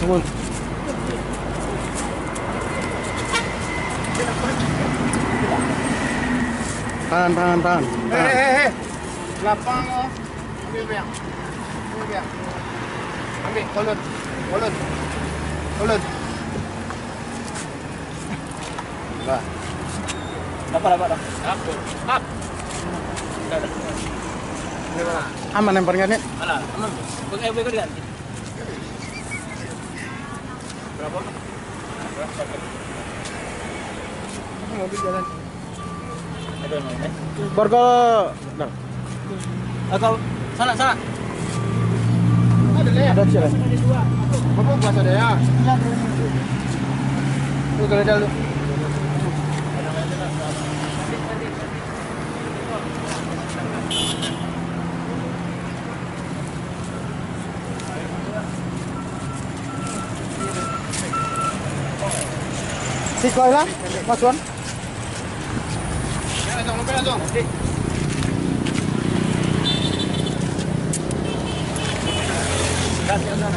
Semua. Tahan. Lapang oh. Ambil biang. Ambil, kolot. Lah. Dapat. Up. Aman lemparnya nih. Alah, aman. Pakai kau ganti. Berapa? Mobil jalan. Ada mana? Borgo. Kau sana. Ada le. Ada sih. Apa puasa ada ya? Tuh geledah lu. Sikoi lah, Mas Wan. Langsung. Kasih sana.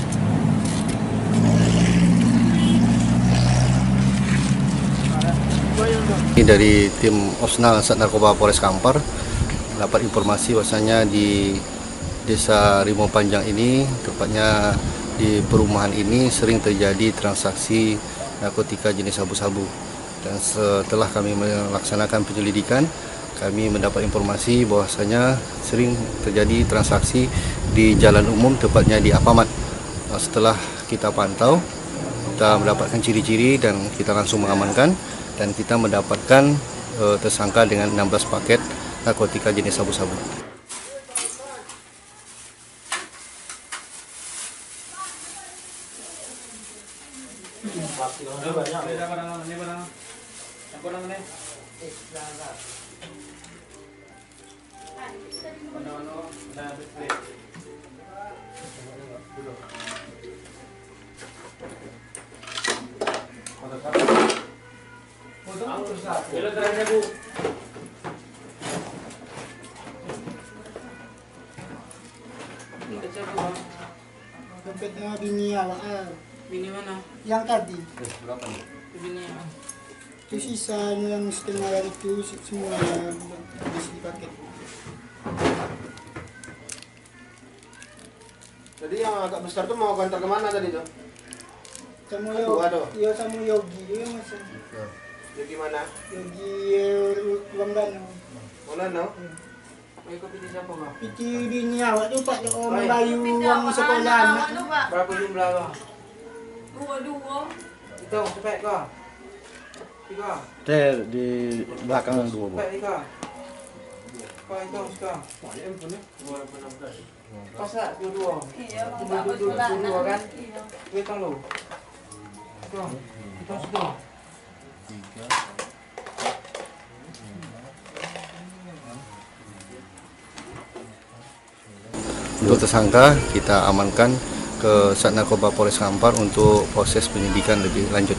Ini dari tim Osnal Sat Narkoba Polres Kampar dapat informasi bahwasanya di Desa Rimau Panjang ini, tepatnya di perumahan ini sering terjadi transaksi narkotika jenis sabu-sabu. Dan setelah kami melaksanakan penyelidikan, kami mendapat informasi bahwasanya sering terjadi transaksi di jalan umum, tepatnya di Alfamart. Setelah kita pantau, kita mendapatkan ciri-ciri dan kita langsung mengamankan, dan kita mendapatkan tersangka dengan 16 paket narkotika jenis sabu-sabu. Dompetnya bini awak. Bini mana? Yang tadi. Berapa nih? Bini yang Itu sisanya yang setengah yang itu semua bisa dipakai. Jadi yang agak besar tuh mau kantor kemana tadi tuh? Sama Aduh. Yogi, sama Yogi itu yang masih. Di gimana? Yogi Uang Danau. Mana no? kau pilih siapa bang? Itu bini awak tu Pak membayu uang sekolah anak. Berapa jumlah bang? Dua. Hitung cepet kau. 3. Teh di belakang dua, Bu. Cepet 3. Kau hitung sekarang. Pasal 22. Iya, Cuma duduk kan? Hitung lu. Hitung situ. Untuk tersangka kita amankan ke Sat Narkoba Polres Kampar untuk proses penyidikan lebih lanjut.